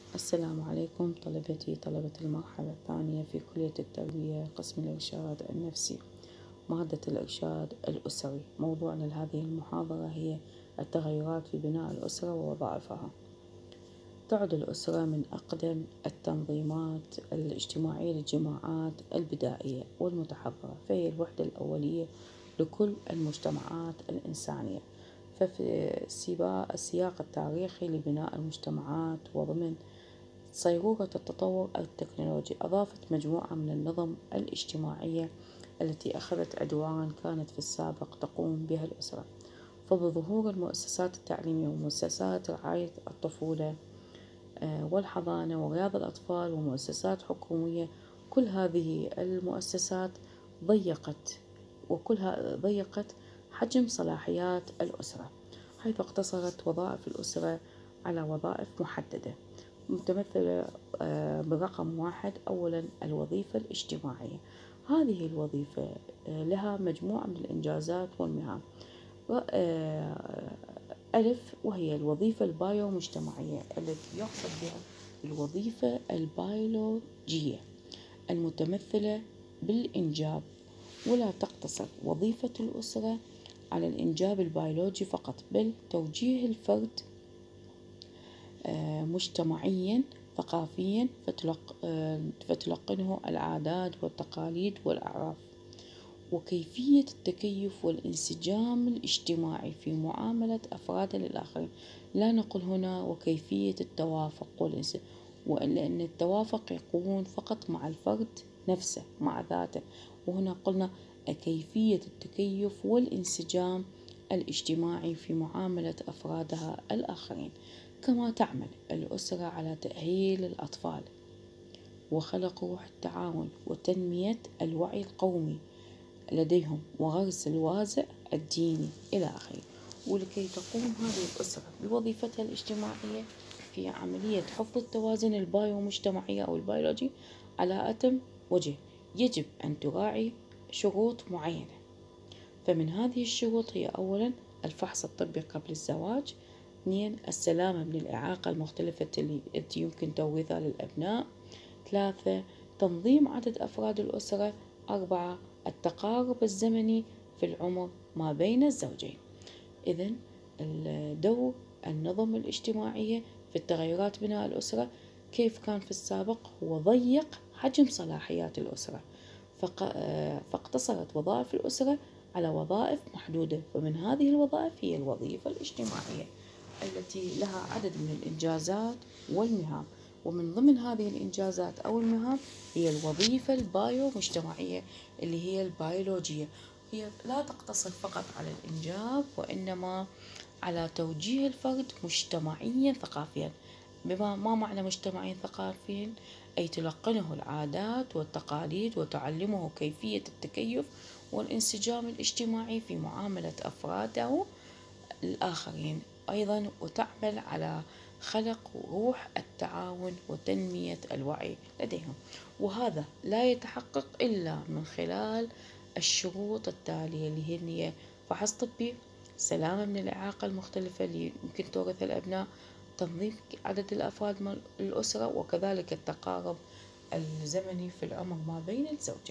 السلام عليكم طلبتي طلبة المرحلة الثانية في كلية التربية قسم الإرشاد النفسي. مادة الإرشاد الأسري. موضوعنا لهذه المحاضرة هي التغيرات في بناء الأسرة ووظائفها. تعد الأسرة من أقدم التنظيمات الاجتماعية للجماعات البدائية والمتحضرة، فهي الوحدة الأولية لكل المجتمعات الإنسانية. ففي السياق التاريخي لبناء المجتمعات وضمن صيغورة التطور التكنولوجي، أضافت مجموعة من النظم الاجتماعية التي أخذت أدوارا كانت في السابق تقوم بها الأسرة. فبظهور المؤسسات التعليمية ومؤسسات رعاية الطفولة والحضانة ورياض الأطفال ومؤسسات حكومية، كل هذه المؤسسات ضيقت حجم صلاحيات الأسرة، حيث اقتصرت وظائف الأسرة على وظائف محددة متمثلة برقم واحد. أولا، الوظيفة الاجتماعية. هذه الوظيفة لها مجموعة من الإنجازات والمهام. ألف، وهي الوظيفة البايومجتمعية التي يقصد بها الوظيفة البيولوجية المتمثلة بالإنجاب، ولا تقتصر وظيفة الأسرة على الإنجاب البيولوجي فقط، بل توجيه الفرد مجتمعيا ثقافيا فتلقنه العادات والتقاليد والأعراف، وكيفية التكيف والانسجام الاجتماعي في معاملة أفراد للآخرين. لا نقول هنا وكيفية التوافق لأن التوافق يكون فقط مع الفرد نفسه مع ذاته، وهنا قلنا كيفية التكيف والانسجام الاجتماعي في معاملة أفرادها الآخرين. كما تعمل الأسرة على تأهيل الأطفال وخلق روح التعاون وتنمية الوعي القومي لديهم وغرس الوازع الديني إلى آخره. ولكي تقوم هذه الأسرة بوظيفتها الاجتماعية في عملية حفظ التوازن البايومجتمعي أو البيولوجي على أتم وجه، يجب أن تراعي شروط معينة. فمن هذه الشروط هي: أولا، الفحص الطبي قبل الزواج. 2، السلامة من الإعاقة المختلفة التي يمكن توريثها للأبناء. 3، تنظيم عدد أفراد الأسرة. 4، التقارب الزمني في العمر ما بين الزوجين. إذن الدور النظم الاجتماعية في التغيرات بناء الأسرة كيف كان في السابق؟ هو ضيق حجم صلاحيات الأسرة، فاقتصرت وظائف الأسرة على وظائف محدودة، ومن هذه الوظائف هي الوظيفة الاجتماعية التي لها عدد من الإنجازات والمهام. ومن ضمن هذه الإنجازات أو المهام هي الوظيفة البايومجتمعية اللي هي البيولوجية. هي لا تقتصر فقط على الإنجاب، وإنما على توجيه الفرد مجتمعيا ثقافيا. ما معنى مجتمعيا ثقافيا؟ أي تلقنه العادات والتقاليد وتعلمه كيفية التكيف والانسجام الاجتماعي في معاملة أفراده الآخرين. أيضا وتعمل على خلق روح التعاون وتنمية الوعي لديهم، وهذا لا يتحقق إلا من خلال الشروط التالية اللي هي فحص طبي، سلامة من الإعاقة المختلفة اللي يمكن تورثها الأبناء، تنظيم عدد الأفراد من الأسرة، وكذلك التقارب الزمني في العمر ما بين الزوجين.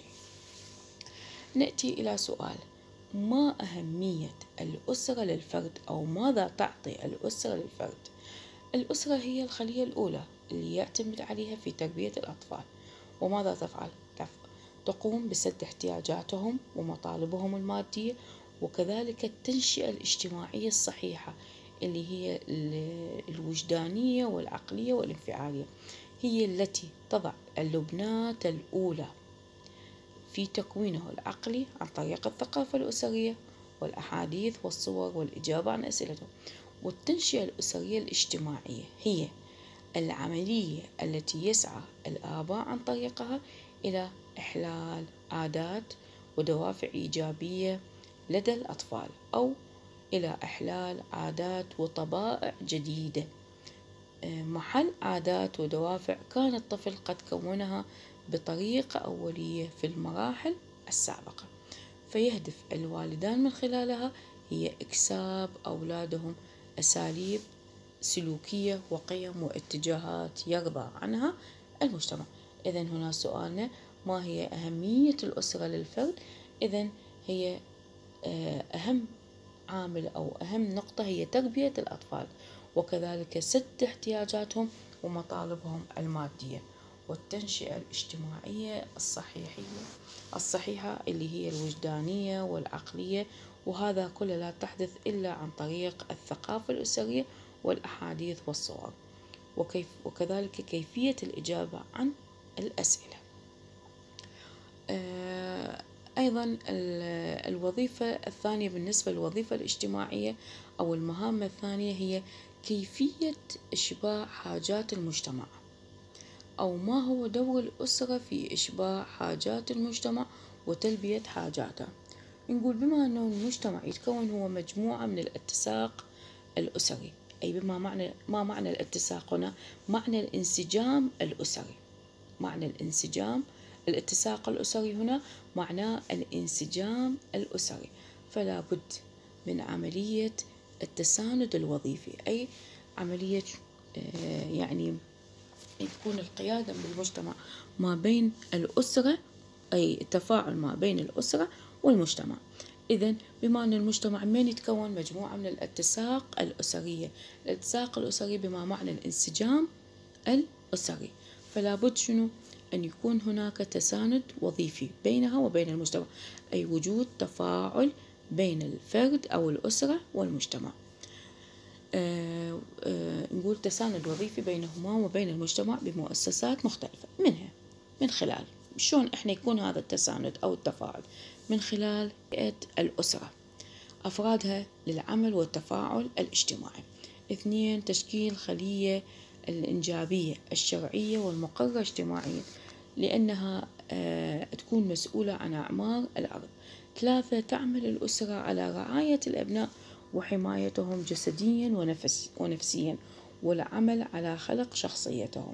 نأتي إلى سؤال: ما أهمية الأسرة للفرد، أو ماذا تعطي الأسرة للفرد؟ الأسرة هي الخلية الأولى اللي يعتمد عليها في تربية الأطفال. وماذا تفعل؟ تقوم بسد احتياجاتهم ومطالبهم المادية، وكذلك التنشئة الاجتماعية الصحيحة اللي هي الوجدانية والعقلية والانفعالية. هي التي تضع اللبنات الأولى في تكوينه العقلي عن طريق الثقافة الأسرية والأحاديث والصور والإجابة عن أسئلته. والتنشئة الأسرية الاجتماعية هي العملية التي يسعى الآباء عن طريقها إلى إحلال عادات ودوافع إيجابية لدى الأطفال، أو إلى إحلال عادات وطبائع جديدة محل عادات ودوافع كان الطفل قد كونها بطريقة أولية في المراحل السابقة. فيهدف الوالدان من خلالها هي إكساب أولادهم أساليب سلوكية وقيم واتجاهات يرضى عنها المجتمع. إذن هنا سؤالنا: ما هي أهمية الأسرة للفرد؟ إذن هي أهم عامل أو أهم نقطة هي تربية الأطفال، وكذلك سد احتياجاتهم ومطالبهم المادية، والتنشئة الاجتماعية الصحيحة اللي هي الوجدانية والعقلية، وهذا كله لا تحدث إلا عن طريق الثقافة الأسرية والأحاديث والصور، وكذلك كيفية الإجابة عن الأسئلة. أيضا الوظيفة الثانية بالنسبة للوظيفة الاجتماعية أو المهام الثانية هي كيفية إشباع حاجات المجتمع، أو ما هو دور الأسرة في إشباع حاجات المجتمع وتلبية حاجاته. نقول بما أنه المجتمع يتكون هو مجموعة من الاتساق الأسري، أي ما معنى الاتساق هنا؟ معنى الانسجام الأسري. الاتساق الأسري هنا معناه الانسجام الأسري، فلا بد من عملية التساند الوظيفي، أي عملية يعني يكون القيادة بالمجتمع ما بين الأسرة، أي التفاعل ما بين الأسرة والمجتمع. إذن بما أن المجتمع من يتكون مجموعة من الاتساق الأسرية، الاتساق الأسري بما معنى الانسجام الأسري، فلا بد شنو؟ أن يكون هناك تساند وظيفي بينها وبين المجتمع، أي وجود تفاعل بين الفرد أو الأسرة والمجتمع. نقول تساند وظيفي بينهما وبين المجتمع بمؤسسات مختلفة، من خلال شلون إحنا يكون هذا التساند أو التفاعل؟ من خلال بيئة الأسرة، أفرادها للعمل والتفاعل الاجتماعي. 2. تشكيل خلية الإنجابية الشرعية والمقرة اجتماعيا، لأنها تكون مسؤولة عن أعمار الأرض. 3. تعمل الأسرة على رعاية الأبناء وحمايتهم جسديا ونفسيا، والعمل على خلق شخصيتهم.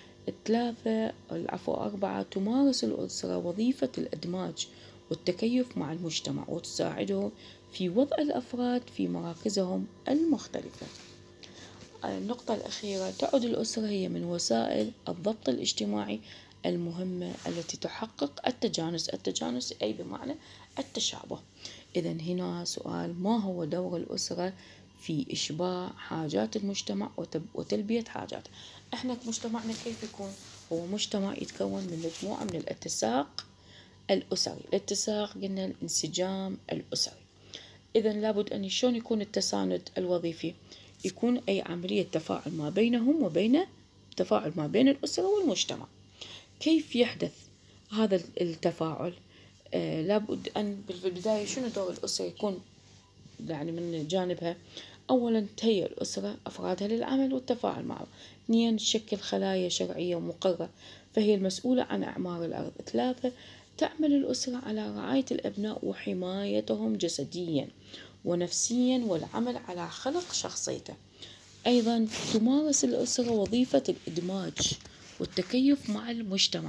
4. تمارس الأسرة وظيفة الإدماج والتكيف مع المجتمع، وتساعده في وضع الأفراد في مراكزهم المختلفة. النقطة الأخيرة: تعد الأسرة هي من وسائل الضبط الاجتماعي المهمة التي تحقق التجانس أي بمعنى التشابه. إذن هنا سؤال: ما هو دور الأسرة في إشباع حاجات المجتمع وتلبية حاجاته؟ إحنا مجتمعنا كيف يكون؟ هو مجتمع يتكون من مجموعة من الاتساق الأسري. الاتساق قلنا الانسجام الأسري. إذن لابد أن شلون يكون التساند الوظيفي؟ يكون أي عملية تفاعل ما بينهم وبين تفاعل ما بين الأسرة والمجتمع. كيف يحدث هذا التفاعل؟ لابد أن بالبداية شنو دور الأسرة يكون يعني من جانبها؟ أولا تهيئ الأسرة أفرادها للعمل والتفاعل معه. 2. تشكل خلايا شرعية ومقرة، فهي المسؤولة عن أعمار الأرض. 3. تعمل الأسرة على رعاية الأبناء وحمايتهم جسديا ونفسيا، والعمل على خلق شخصيته. أيضا تمارس الأسرة وظيفة الإدماج والتكيف مع المجتمع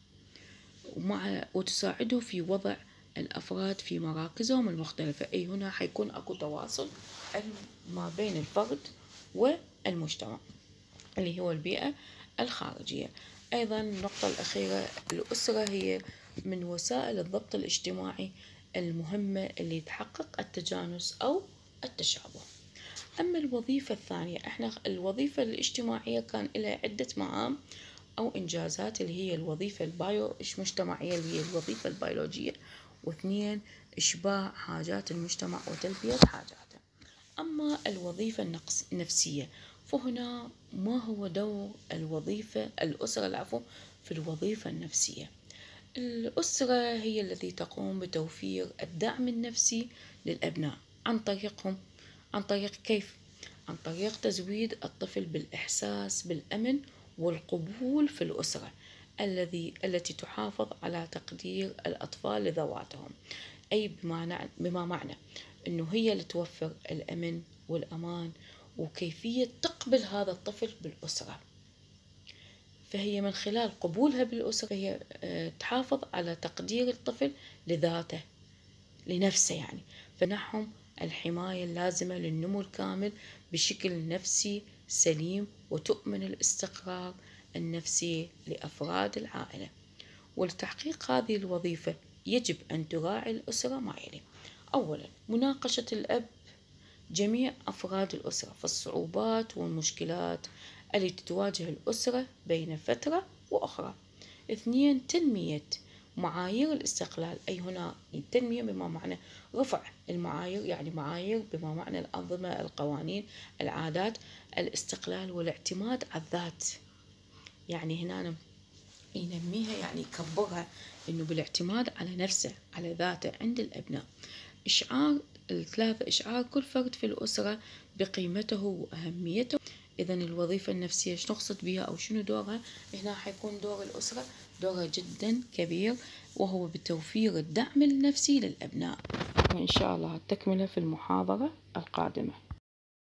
وتساعده في وضع الأفراد في مراكزهم المختلفة، أي هنا حيكون أكو تواصل ما بين الفرد والمجتمع اللي هو البيئة الخارجية. أيضا النقطة الأخيرة: الأسرة هي من وسائل الضبط الاجتماعي المهمة اللي تحقق التجانس أو التشابه. أما الوظيفة الثانية، إحنا الوظيفة الاجتماعية كان لها عدة مهام أو إنجازات، اللي هي الوظيفة المجتمعية اللي هي الوظيفة البيولوجية. 2. إشباع حاجات المجتمع وتلبية حاجاته. أما الوظيفة النفسية، فهنا ما هو دور الأسرة في الوظيفة النفسية؟ الأسرة هي التي تقوم بتوفير الدعم النفسي للأبناء عن طريق كيف؟ عن طريق تزويد الطفل بالإحساس بالأمن والقبول في الأسرة التي تحافظ على تقدير الأطفال لذواتهم، أي بما معنى أنه هي اللي توفر الأمن والأمان وكيفية تقبل هذا الطفل بالأسرة. فهي من خلال قبولها بالأسرة هي تحافظ على تقدير الطفل لذاته لنفسه، يعني فنحهم الحماية اللازمة للنمو الكامل بشكل نفسي سليم، وتؤمن الاستقرار النفسي لأفراد العائلة. ولتحقيق هذه الوظيفة يجب أن تراعي الأسرة ما يلي: أولا، مناقشة الأب جميع أفراد الأسرة في الصعوبات والمشكلات التي تواجه الأسرة بين فترة وأخرى. اثنين، تنمية معايير الاستقلال، أي هنا التنمية بما معنى رفع المعايير، يعني معايير بما معنى الأنظمة، القوانين، العادات، الاستقلال والاعتماد على الذات. يعني هنا ينميها، يعني يكبرها، إنه بالاعتماد على نفسه، على ذاته عند الأبناء. الثلاثة، إشعار كل فرد في الأسرة بقيمته وأهميته. إذن الوظيفة النفسية شو نقصد بها أو شنو دورها؟ هنا حيكون دور الأسرة دورها جدا كبير، وهو بتوفير الدعم النفسي للأبناء. وإن شاء الله التكملة في المحاضرة القادمة.